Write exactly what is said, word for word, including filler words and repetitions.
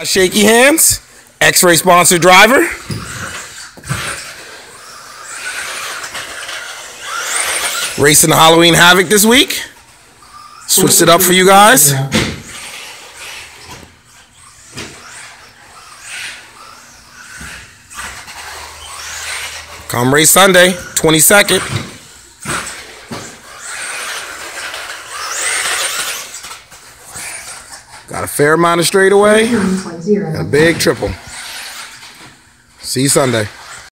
Shaky hands. X-ray sponsored driver. Racing the Halloween Havoc this week. Switched it up for you guys. Come race Sunday, twenty-second. Got a fair amount of straightaway and a big triple. See you Sunday.